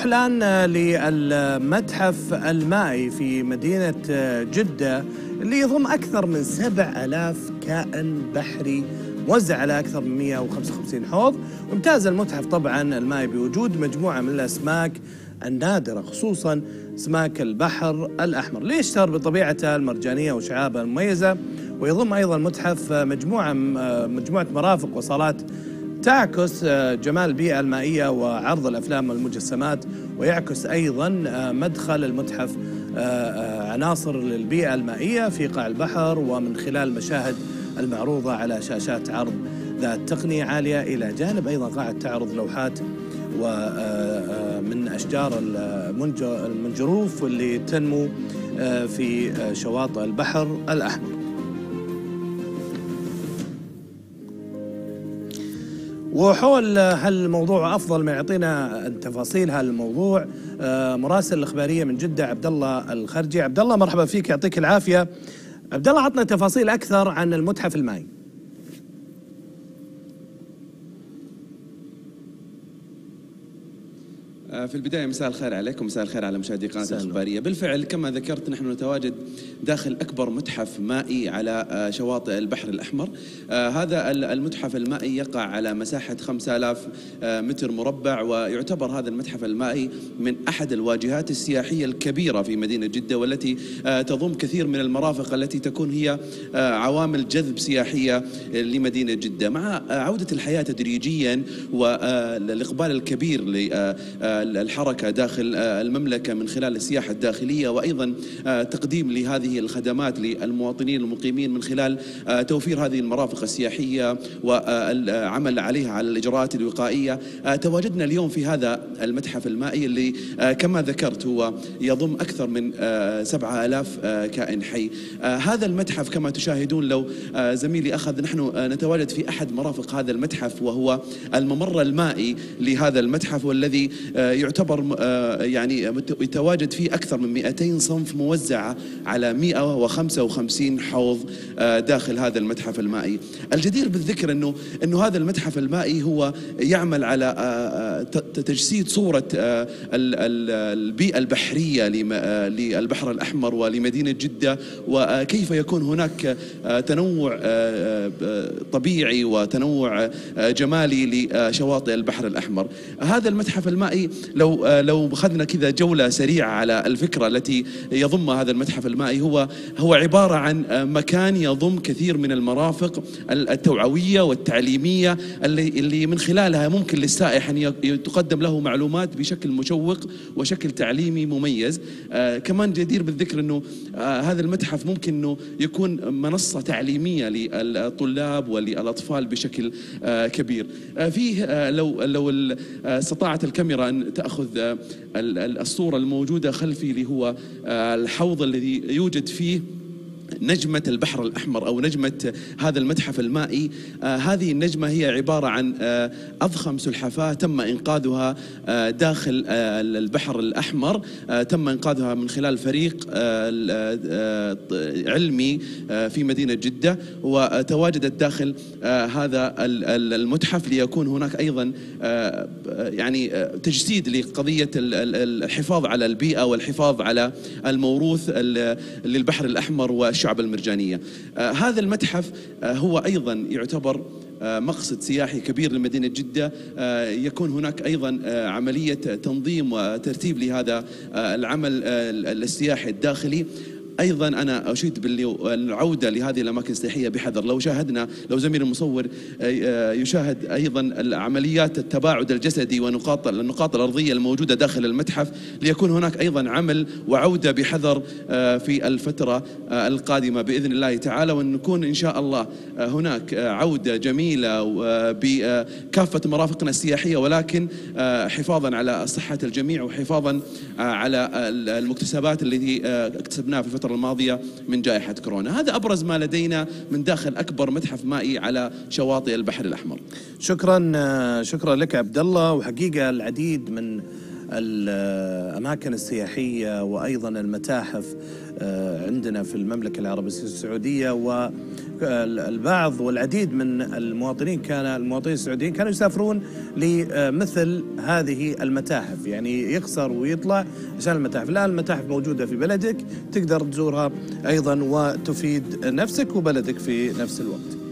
نروح الآن للمتحف المائي في مدينة جدة اللي يضم أكثر من 7000 كائن بحري موزع على أكثر من 155 حوض. وامتاز المتحف طبعا المائي بوجود مجموعة من الأسماك النادرة، خصوصا أسماك البحر الأحمر اللي يشتهر بطبيعته المرجانية وشعابها المميزة. ويضم أيضا المتحف مجموعة مرافق وصالات تعكس جمال البيئة المائية وعرض الأفلام والمجسمات، ويعكس أيضا مدخل المتحف عناصر للبيئة المائية في قاع البحر، ومن خلال المشاهد المعروضة على شاشات عرض ذات تقنية عالية، إلى جانب أيضا قاعة تعرض لوحات ومن أشجار المنجروف اللي تنمو في شواطئ البحر الأحمر. وحول هالموضوع أفضل ما يعطينا تفاصيل هالموضوع مراسل الإخبارية من جدة عبد الله الخرجي. عبد الله مرحبا فيك، يعطيك العافية. عبد الله، عطنا تفاصيل أكثر عن المتحف المائي. في البداية مساء الخير عليكم، مساء الخير على مشاهدي قناة الإخبارية. بالفعل كما ذكرت نحن نتواجد داخل أكبر متحف مائي على شواطئ البحر الأحمر. هذا المتحف المائي يقع على مساحة 5000 متر مربع، ويعتبر هذا المتحف المائي من أحد الواجهات السياحية الكبيرة في مدينة جدة، والتي تضم كثير من المرافق التي تكون هي عوامل جذب سياحية لمدينة جدة. مع عودة الحياة تدريجيا والإقبال الكبير الحركة داخل المملكة من خلال السياحة الداخلية، وأيضا تقديم لهذه الخدمات للمواطنين المقيمين من خلال توفير هذه المرافق السياحية والعمل عليها على الإجراءات الوقائية. تواجدنا اليوم في هذا المتحف المائي اللي كما ذكرت هو يضم أكثر من 7000 كائن حي. هذا المتحف كما تشاهدون، لو زميلي أخذ، نحن نتواجد في أحد مرافق هذا المتحف، وهو الممر المائي لهذا المتحف، والذي يعتبر يعني يتواجد فيه أكثر من 200 صنف موزعة على 155 حوض داخل هذا المتحف المائي. الجدير بالذكر أنه هذا المتحف المائي هو يعمل على تجسيد صورة البيئة البحرية للبحر الأحمر ولمدينة جدة، وكيف يكون هناك تنوع طبيعي وتنوع جمالي لشواطئ البحر الأحمر. هذا المتحف المائي لو أخذنا كذا جولة سريعة على الفكرة التي يضمها هذا المتحف المائي، هو عبارة عن مكان يضم كثير من المرافق التوعوية والتعليمية اللي من خلالها ممكن للسائح أن تقدم له معلومات بشكل مشوق وشكل تعليمي مميز. كمان جدير بالذكر أنه هذا المتحف ممكن أنه يكون منصة تعليمية للطلاب وللأطفال بشكل كبير. فيه لو استطاعت الكاميرا أن تأخذ الصورة الموجودة خلفي، اللي هو الحوض الذي يوجد فيه نجمة البحر الأحمر أو نجمة هذا المتحف المائي. هذه النجمة هي عبارة عن أضخم سلحفاة تم إنقاذها داخل البحر الأحمر. تم إنقاذها من خلال فريق علمي في مدينة جدة، وتواجدت داخل هذا المتحف ليكون هناك أيضا يعني تجسيد لقضية الحفاظ على البيئة والحفاظ على الموروث للبحر الأحمر والشعب المرجانية. هذا المتحف هو أيضا يعتبر مقصد سياحي كبير لمدينة جدة. يكون هناك أيضا عملية تنظيم وترتيب لهذا العمل السياحي الداخلي. أيضا أنا أشيد بالعودة لهذه الأماكن السياحية بحذر. لو زميل المصور يشاهد أيضا عمليات التباعد الجسدي والنقاط الأرضية الموجودة داخل المتحف، ليكون هناك أيضا عمل وعودة بحذر في الفترة القادمة بإذن الله تعالى، وأن نكون إن شاء الله هناك عودة جميلة بكافة مرافقنا السياحية، ولكن حفاظا على صحة الجميع وحفاظا على المكتسبات التي اكتسبناها في الفترة الماضية من جائحة كورونا. هذا أبرز ما لدينا من داخل أكبر متحف مائي على شواطئ البحر الأحمر. شكرا لك عبد الله. وحقيقة العديد من الأماكن السياحية وأيضا المتاحف عندنا في المملكة العربية السعودية. والبعض والعديد من المواطنين السعوديين كانوا يسافرون لمثل هذه المتاحف، يعني يقصر ويطلع عشان المتاحف. الآن المتاحف موجودة في بلدك، تقدر تزورها أيضا وتفيد نفسك وبلدك في نفس الوقت.